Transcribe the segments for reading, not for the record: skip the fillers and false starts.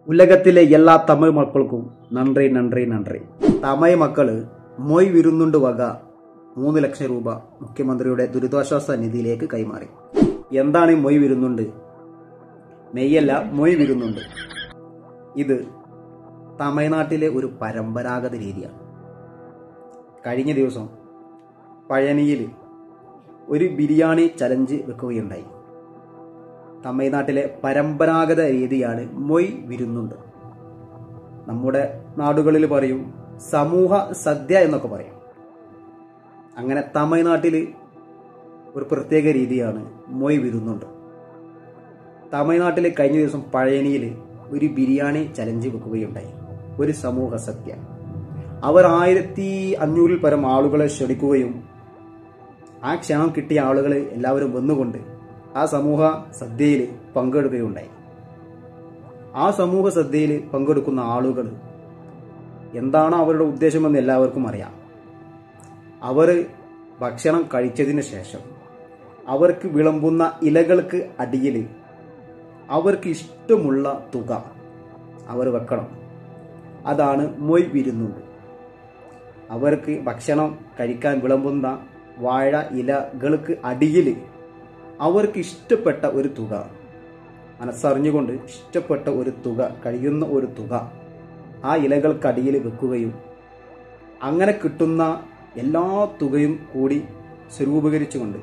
ഉലകത്തിലെ എല്ലാ തമിഴ് മക്കൾക്കും നന്ദി നന്ദി നന്ദി. തമിഴ് മക്കള് മൊയ് വിരുന്നുണ്ട് വക 3 ലക്ഷം രൂപ മുഖ്യമന്ത്രിയുടെ ദുരിതാശ്വാസ നിധിയിലേക്ക് കൈമാറി. എന്താണ് ഈ മൊയ് വിരുന്നുണ്ട്? മെയ്യല്ല, മൊയ് വിരുന്നുണ്ട്. ഇത് തമിഴ്നാട്ടിലെ ഒരു പരമ്പരാഗത രീതിയാണ്. കഴിഞ്ഞ ദിവസം പഴനിയിൽ ഒരു ബിരിയാണി ചലഞ്ച് വെക്കുകയുണ്ടായി. തമിഴ്നാട്ടിലെ പരമ്പരാഗത രീതിയാണ് മൊയ് വിരുന്നുണ്ട്. നമ്മുടെ നാടുകളിൽ പറയും സമൂഹ സദ്യ എന്നൊക്കെ പറയും. അങ്ങനെ തമിഴ്നാട്ടിൽ ഒരു പ്രത്യേക രീതിയാണ് മൊയ് വിരുന്നുണ്ട്. തമിഴ്നാട്ടിൽ കഴിഞ്ഞ ദിവസം പഴനിയിൽ ഒരു ബിരിയാണി ചലഞ്ച് വെക്കുകയുണ്ടായി. ഒരു സമൂഹ സദ്യ. അവർ 1500 പരം ആളുകളെ ക്ഷണിക്കുകയും ആ ക്ഷണം കിട്ടിയ ആളുകൾ എല്ലാവരും വന്നുകൊണ്ട് ആ സമൂഹ സദ്യയിൽ പങ്കെടുക്കുകയുണ്ടായി. ആ സമൂഹ സദ്യയിൽ പങ്കെടുക്കുന്ന ആളുകൾ എന്താണ് അവരുടെ ഉദ്ദേശമെന്ന് എല്ലാവർക്കും അറിയാം. അവർ ഭക്ഷണം കഴിച്ചതിന് ശേഷം അവർക്ക് വിളമ്പുന്ന ഇലകൾക്ക് അടിയിൽ അവർക്ക് ഇഷ്ടമുള്ള തുക അവർ വെക്കണം. അതാണ് മൊയ് വിരുന്നുണ്ട്. അവർക്ക് ഭക്ഷണം കഴിക്കാൻ വിളമ്പുന്ന വാഴ ഇലകൾക്ക് അടിയിൽ അവർക്ക് ഇഷ്ടപ്പെട്ട ഒരു തുക, മനസ്സറിഞ്ഞുകൊണ്ട് ഇഷ്ടപ്പെട്ട ഒരു തുക, കഴിയുന്ന ഒരു തുക ആ ഇലകൾക്കടിയിൽ വെക്കുകയും അങ്ങനെ കിട്ടുന്ന എല്ലാ തുകയും കൂടി സ്വരൂപീകരിച്ചുകൊണ്ട്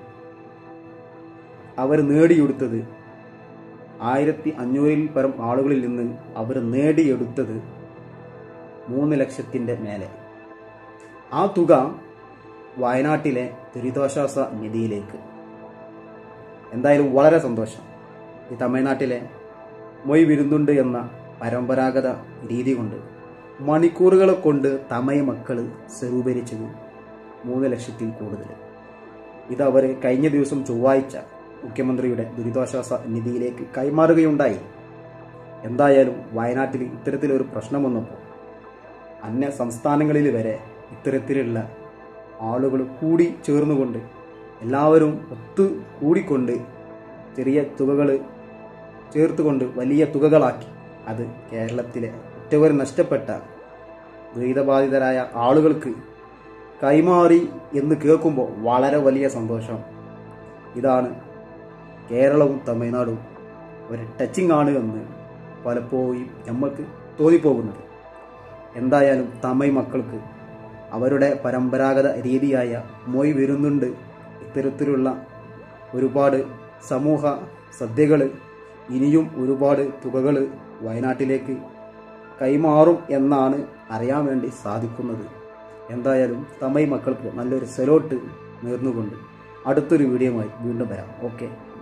അവർ നേടിയെടുത്തത് 1500 പരം ആളുകളിൽ നിന്ന് അവർ നേടിയെടുത്തത് 3 ലക്ഷത്തിന്റെ മേലെ. ആ തുക വയനാട്ടിലെ ദുരിതാശ്വാസ നിധിയിലേക്ക്. എന്തായാലും വളരെ സന്തോഷം. ഈ തമിഴ്നാട്ടിലെ മൊയ് വിരുന്നുണ്ട് എന്ന പരമ്പരാഗത രീതി കൊണ്ട് മണിക്കൂറുകളെ കൊണ്ട് തമിഴ് മക്കൾ സ്വരൂപീകരിച്ചത് 3 ലക്ഷത്തിൽ കൂടുതൽ. ഇതവർ കഴിഞ്ഞ ദിവസം ചൊവ്വാഴ്ച മുഖ്യമന്ത്രിയുടെ ദുരിതാശ്വാസ നിധിയിലേക്ക് കൈമാറുകയുണ്ടായി. എന്തായാലും വയനാട്ടിൽ ഇത്തരത്തിലൊരു പ്രശ്നം വന്നപ്പോൾ അന്യ സംസ്ഥാനങ്ങളിൽ വരെ ഇത്തരത്തിലുള്ള ആളുകൾ കൂടി ചേർന്നുകൊണ്ട് എല്ലാവരും ഒത്തു കൂടിക്കൊണ്ട് ചെറിയ തുകകൾ ചേർത്തുകൊണ്ട് വലിയ തുകകളാക്കി അത് കേരളത്തിലെ ഒറ്റവർ നഷ്ടപ്പെട്ട ദുരിതബാധിതരായ ആളുകൾക്ക് കൈമാറി എന്ന് കേൾക്കുമ്പോൾ വളരെ വലിയ സന്തോഷം. ഇതാണ് കേരളവും തമിഴ്നാടും ഒരു ടച്ചിങ് ആണ് എന്ന് പലപ്പോഴും നമ്മൾക്ക് തോന്നിപ്പോകുന്നത്. എന്തായാലും തമിഴ് മക്കൾക്ക് അവരുടെ പരമ്പരാഗത രീതിയായ മൊയ് വിരുന്നുണ്ട് ഇത്തരത്തിലുള്ള ഒരുപാട് സമൂഹ സദ്യകൾ, ഇനിയും ഒരുപാട് തുകകൾ വയനാട്ടിലേക്ക് കൈമാറും എന്നാണ് അറിയാൻ വേണ്ടി സാധിക്കുന്നത്. എന്തായാലും തമിഴ് മക്കൾക്ക് നല്ലൊരു സെലോട്ട് നേർന്നുകൊണ്ട് അടുത്തൊരു വീഡിയോയുമായി വീണ്ടും വരാം. ഓക്കെ.